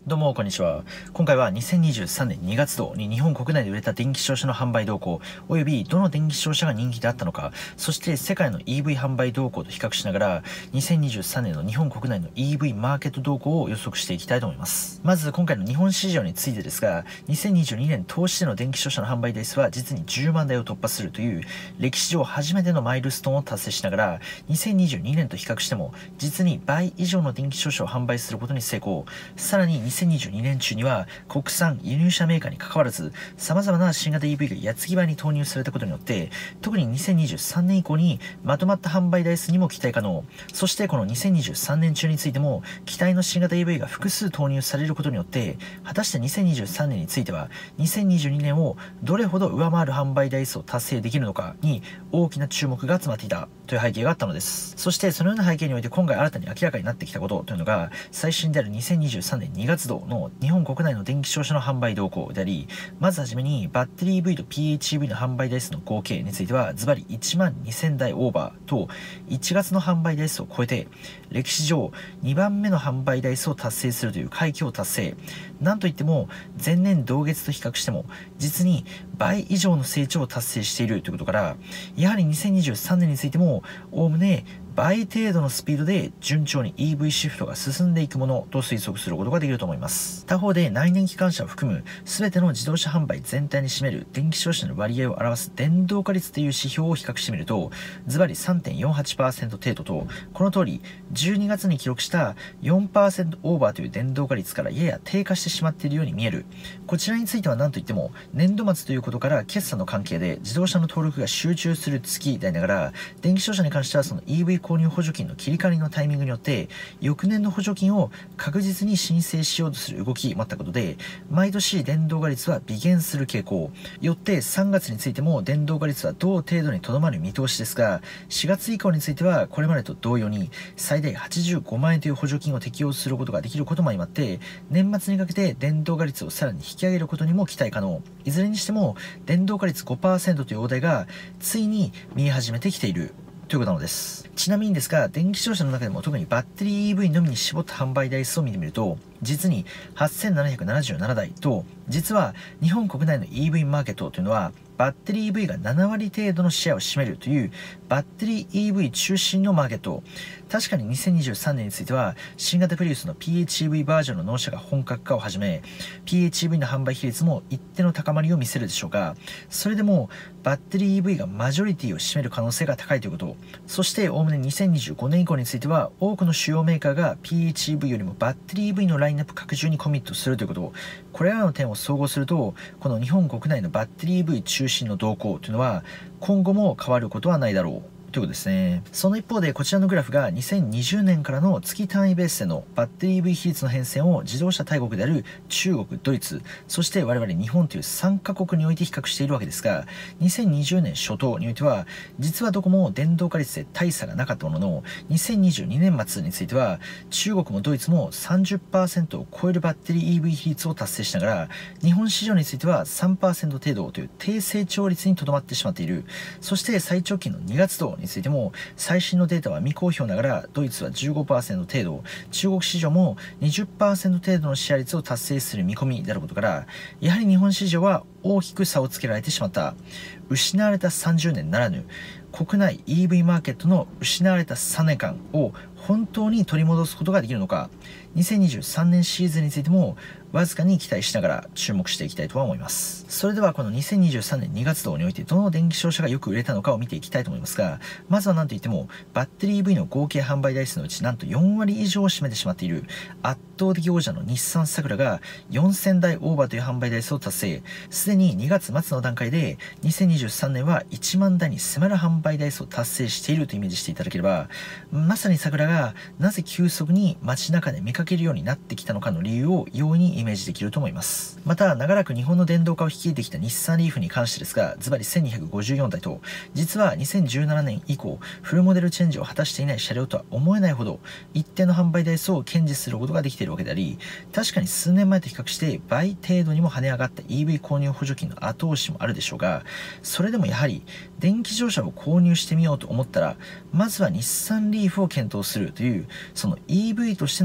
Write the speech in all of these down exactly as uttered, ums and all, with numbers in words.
どうもこんにちは。今回はにせんにじゅうさんねんにがつ度に日本国内で売れた電気自動車の販売動向、およびどの電気自動車が人気であったのか、そして世界の イーブイ 販売動向と比較しながら、にせんにじゅうさんねんの日本国内の イーブイ マーケット動向を予測していきたいと思います。まず今回の日本市場についてですが、にせんにじゅうにねん投資での電気自動車の販売台数は実にじゅうまんだいを突破するという歴史上初めてのマイルストーンを達成しながら、にせんにじゅうにねんと比較しても実に倍以上の電気自動車を販売することに成功。さらににせんにじゅうにねん中には国産輸入車メーカーに関わらず様々な新型 イーブイ が矢継ぎ早に投入されたことによって、特ににせんにじゅうさんねん以降にまとまった販売台数にも期待可能。そしてこのにせんにじゅうさんねん中についても期待の新型 イーブイ が複数投入されることによって、果たしてにせんにじゅうさんねんについてはにせんにじゅうにねんをどれほど上回る販売台数を達成できるのかに大きな注目が集まっていたという背景があったのです。そしてそのような背景において今回新たに明らかになってきたことというのが、最新であるにせんにじゅうさんねんにがつ度の日本国内の電気自動車の販売動向であり、まずはじめにバッテリー イーブイ と ピーエイチイーブイ の販売台数の合計についてはズバリいちまんにせんだいオーバーといちがつの販売台数を超えて歴史上にばんめの販売台数を達成するという快挙を達成。なんといっても前年同月と比較しても実に倍以上の成長を達成しているということから、やはりにせんにじゅうさんねんについてもおおむね倍程度のスピードで順調に イーブイ シフトが進んでいくものと推測することができると思います。他方で内燃機関車を含む全ての自動車販売全体に占める電気自動車の割合を表す電動化率という指標を比較してみると、ズバリ さんてんよんはちパーセント 程度と、この通りじゅうにがつに記録した よんパーセント オーバーという電動化率からやや低下してしまっているように見える。こちらについては何といっても年度末ということから決算の関係で自動車の登録が集中する月でありながら、電気自動車に関してはその イーブイ 購入補助金の切り替わりのタイミングによって翌年の補助金を確実に申請しようとする動きもあったことで、毎年電動化率は微減する傾向。よってさんがつについても電動化率は同程度にとどまる見通しですが、しがつ以降についてはこれまでと同様に最大はちじゅうごまんえんという補助金を適用することができることも相まって、年末にかけて電動化率をさらに引き上げることにも期待可能。いずれにしても電動化率 ごパーセント という大台がついに見え始めてきているということなのです。ちなみにですが、電気自動車の中でも特にバッテリー イーブイ のみに絞った販売台数を見てみると、実にはっせんななひゃくななじゅうななだいと、実は日本国内の イーブイ マーケットというのはバッテリー イーブイ がななわり程度のシェアを占めるというバッテリー イーブイ 中心のマーケット。確かににせんにじゅうさんねんについては新型プリウスの ピーエイチイーブイ バージョンの納車が本格化を始め、 ピーエイチイーブイ の販売比率も一定の高まりを見せるでしょうが、それでもバッテリー イーブイ がマジョリティを占める可能性が高いということ。そしておおむねにせんにじゅうごねん以降については多くの主要メーカーが ピーエイチイーブイ よりもバッテリー イーブイ のラインナップ拡充にコミットするということ。これらの点を総合すると、この日本国内のバッテリー イーブイ 中心の動向というのは今後も変わることはないだろうということですね。その一方でこちらのグラフがにせんにじゅうねんからの月単位ベースでのバッテリー イーブイ 比率の変遷を自動車大国である中国、ドイツ、そして我々日本というさんかこくにおいて比較しているわけですが、にせんにじゅうねん初頭においては実はどこも電動化率で大差がなかったものの、にせんにじゅうにねん末については中国もドイツも さんじゅっパーセント を超えるバッテリー イーブイ 比率を達成しながら、日本市場については さんパーセント 程度という低成長率にとどまってしまっている。そして最長期のにがつ度についても最新のデータは未公表ながらドイツは じゅうごパーセント 程度、中国市場も にじゅっパーセント 程度のシェア率を達成する見込みであることから、やはり日本市場は大きく差をつけられてしまった。失われたさんじゅうねんならぬ国内 イーブイ マーケットの失われたさんねんかんを本当に取り戻すことができるのか、にせんにじゅうさんねんシーズンについてもわずかに期待しながら注目していきたいとは思います。それではこのにせんにじゅうさんねんにがつ度においてどの電気自動車がよく売れたのかを見ていきたいと思いますが、まずは何といってもバッテリー イーブイ の合計販売台数のうちなんとよんわり以上を占めてしまっている圧倒的王者の日産サクラがよんせんだいオーバーという販売台数を達成。すでににがつ末の段階でにせんにじゅうさんねんはいちまんだいに迫る販売台数を達成しているとイメージしていただければ、まさにサクラがなぜ急速に街中で見かけるようになってきたのかの理由を容易にイメージできると思います。また長らく日本の電動化を率いてきた日産リーフに関してですが、ズバリせんにひゃくごじゅうよんだいと、実はにせんじゅうななねん以降フルモデルチェンジを果たしていない車両とは思えないほど一定の販売台数を堅持することができているわけであり、確かに数年前と比較して倍程度にも跳ね上がった イーブイ 購入補助金の後押しもあるでしょうが、それでもやはり電気自動車を購入してみようと思ったらまずは日産リーフを検討するという、その イーブイ としてのブランド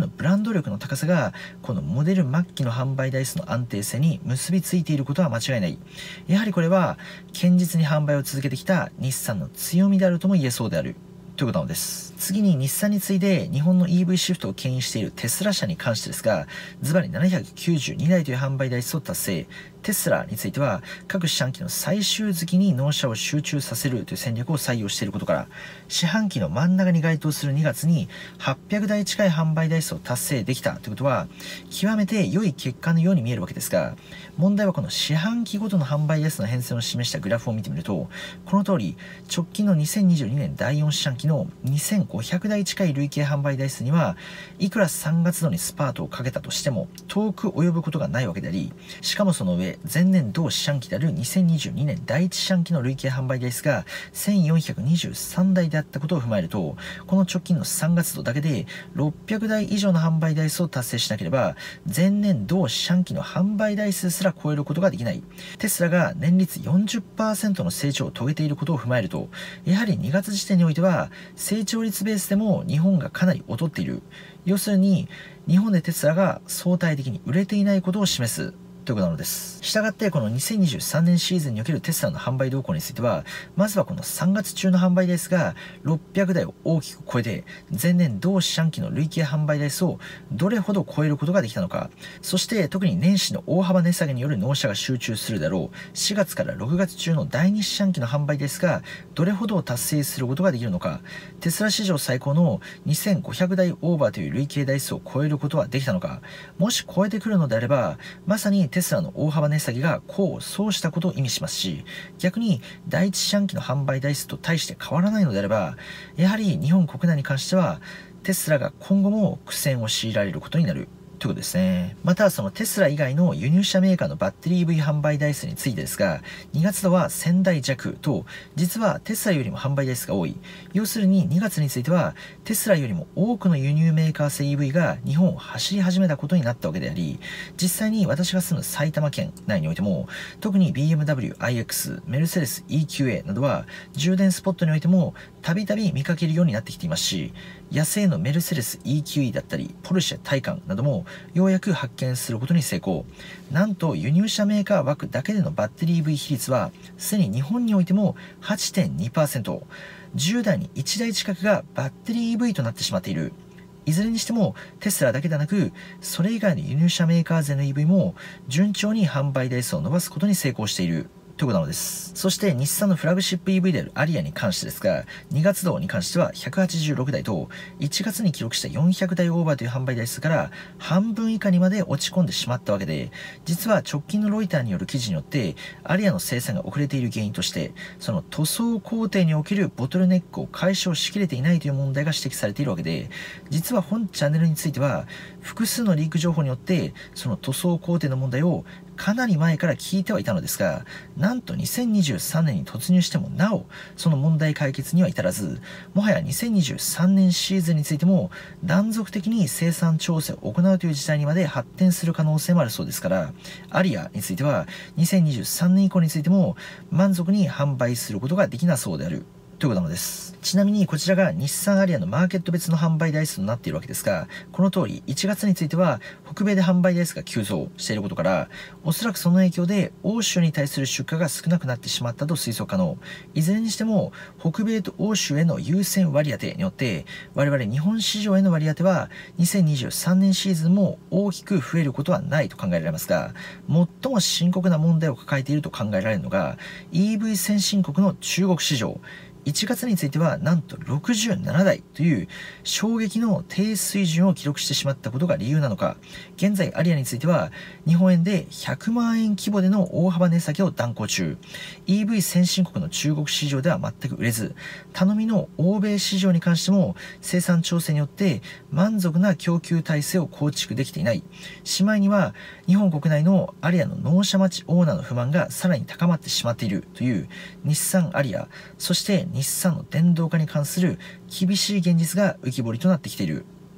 動力の高さがこのモデル末期の販売台数の安定性に結びついていることは間違いない。やはりこれは堅実に販売を続けてきた日産の強みであるとも言えそうであるということなのです。次に日産に次いで日本の イーブイ シフトを牽引しているテスラ社に関してですが、ズバリななひゃくきゅうじゅうにだいという販売台数を達成。テスラについては各四半期の最終月に納車を集中させるという戦略を採用していることから、四半期の真ん中に該当するにがつにはっぴゃくだい近い販売台数を達成できたということは極めて良い結果のように見えるわけですが、問題はこの四半期ごとの販売台数の変遷を示したグラフを見てみると、この通り直近のにせんにじゅうにねんだいよん四半期のにせんごひゃくだい近い累計販売台数にはいくらさんがつどにスパートをかけたとしても遠く及ぶことがないわけであり、しかもその上前年同四半期であるにせんにじゅうにねんだいいち四半期の累計販売台数がせんよんひゃくにじゅうさんだいであったことを踏まえると、この直近のさんがつどだけでろっぴゃくだい以上の販売台数を達成しなければ前年同四半期の販売台数すら超えることができない。テスラが年率 よんじゅっパーセント の成長を遂げていることを踏まえると、やはりにがつ時点においては成長率ベースでも日本がかなり劣っている。要するに日本でテスラが相対的に売れていないことを示すということなのです。したがってこのにせんにじゅうさんねんシーズンにおけるテスラの販売動向については、まずはこのさんがつ中の販売台数がろっぴゃくだいを大きく超えて前年同四半期の累計販売台数をどれほど超えることができたのか、そして特に年始の大幅値下げによる納車が集中するだろうしがつからろくがつ中のだいに四半期の販売台数がどれほど達成することができるのか、テスラ史上最高のにせんごひゃくだいオーバーという累計台数を超えることはできたのか、もし超えてくるのであればまさにテスラの大幅値下げが功を奏したことを意味しますし、逆にだいいち四半期の販売台数と大して変わらないのであれば、やはり日本国内に関してはテスラが今後も苦戦を強いられることになるということですね。またそのテスラ以外の輸入車メーカーのバッテリー イーブイ 販売台数についてですが、にがつ度はせんだい弱と実はテスラよりも販売台数が多い。要するににがつについてはテスラよりも多くの輸入メーカー製 イーブイ が日本を走り始めたことになったわけであり、実際に私が住む埼玉県内においても特に ビーエムダブリューアイエックス、メルセデス イーキューエー などは充電スポットにおいてもたびたび見かけるようになってきていますし、野生のメルセデス イーキューイー だったりポルシェタイカンなどもようやく発見することに成功。なんと輸入車メーカー枠だけでのバッテリー イーブイ 比率はすでに日本においても はちてんにパーセント、じゅうだいにいちだい近くがバッテリー イーブイ となってしまっている。いずれにしてもテスラだけでなくそれ以外の輸入車メーカー勢の イーブイ も順調に販売台数を伸ばすことに成功しているということなのです。そして日産のフラグシップ イーブイ であるアリアに関してですが、にがつ度に関してはひゃくはちじゅうろくだいといちがつに記録したよんひゃくだいオーバーという販売台数から半分以下にまで落ち込んでしまったわけで、実は直近のロイターによる記事によってアリアの生産が遅れている原因としてその塗装工程におけるボトルネックを解消しきれていないという問題が指摘されているわけで、実は本チャンネルについては複数のリーク情報によってその塗装工程の問題をかなり前から聞いてはいたのですが、なんとにせんにじゅうさんねんに突入してもなおその問題解決には至らず、もはやにせんにじゅうさんねんシーズンについても断続的に生産調整を行うという事態にまで発展する可能性もあるそうですから、アリアについてはにせんにじゅうさんねん以降についても満足に販売することができなそうであるということなのです。ちなみにこちらが日産アリアのマーケット別の販売台数となっているわけですが、この通りいちがつについては北米で販売台数が急増していることから、おそらくその影響で欧州に対する出荷が少なくなってしまったと推測可能。いずれにしても北米と欧州への優先割当によって我々日本市場への割当はにせんにじゅうさんねんシーズンも大きく増えることはないと考えられますが、最も深刻な問題を抱えていると考えられるのが イーブイ 先進国の中国市場。いちがつについてはなんとろくじゅうななだいという衝撃の低水準を記録してしまったことが理由なのか、現在アリアについては日本円でひゃくまんえん規模での大幅値下げを断行中。 イーブイ 先進国の中国市場では全く売れず、頼みの欧米市場に関しても生産調整によって満足な供給体制を構築できていない。しまいには日本国内のアリアの納車待ちオーナーの不満がさらに高まってしまっているという日産アリア、そして日産の電動化に関する厳しい現実が浮き彫りとなってきているという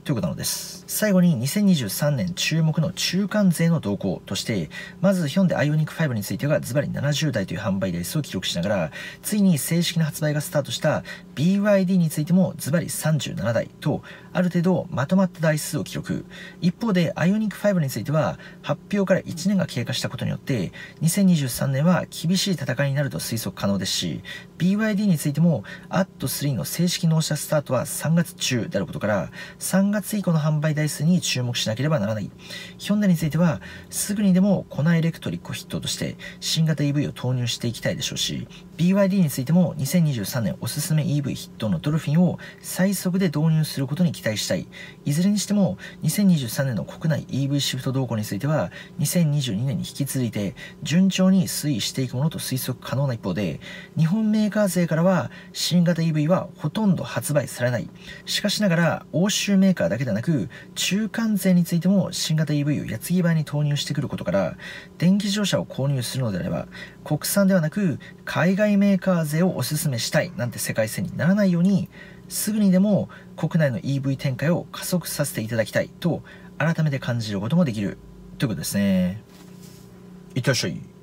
ということなのです。最後ににせんにじゅうさんねん注目の中間勢の動向として、まずヒョンデアイオニックファイブについてはズバリななじゅうだいという販売台数を記録しながら、ついに正式な発売がスタートした ビーワイディー についてもズバリさんじゅうななだいと、ある程度まとまった台数を記録。一方でアイオニックファイブについては発表からいちねんが経過したことによって、にせんにじゅうさんねんは厳しい戦いになると推測可能ですし、ビーワイディー についても アットスリー の正式納車スタートはさんがつ中であることから、さんがつ以降の販売台数に注目しなければならない。ヒョンデについてはすぐにでもコナエレクトリックを筆頭として新型 イーブイ を投入していきたいでしょうし、 ビーワイディー についてもにせんにじゅうさんねんおすすめ イーブイ 筆頭のドルフィンを最速で導入することに期待したい。いずれにしてもにせんにじゅうさんねんの国内 イーブイ シフト動向についてはにせんにじゅうにねんに引き続いて順調に推移していくものと推測可能な一方で、日本メーカー勢からは新型 イーブイ はほとんど発売されない。しかしながら欧州メーカーだけでなく中間勢についても新型 イーブイ を矢継ぎ早に投入してくることから、電気自動車を購入するのであれば国産ではなく海外メーカー勢をおすすめしたいなんて世界線にならないように、すぐにでも国内の イーブイ 展開を加速させていただきたいと改めて感じることもできるということですね。いってらっしゃい。